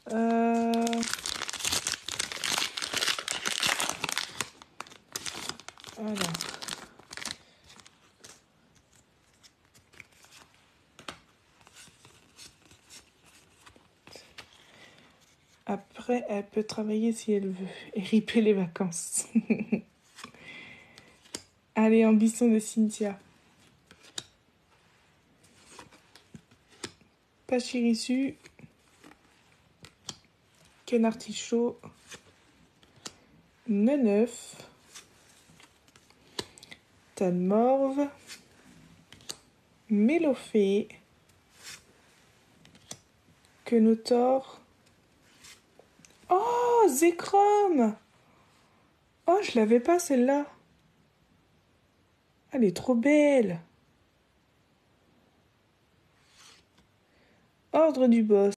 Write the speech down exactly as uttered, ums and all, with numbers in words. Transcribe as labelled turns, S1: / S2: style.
S1: Euh... Alors. Après, elle peut travailler si elle veut et riper les vacances. Allez, ambition de Cynthia. Pachirisu. Ken Artichaut. Neneuf. Tanmorve. Mélofée. Quenotor. Oh, Zekrom. Oh, je l'avais pas celle-là. Elle est trop belle. Ordre du boss.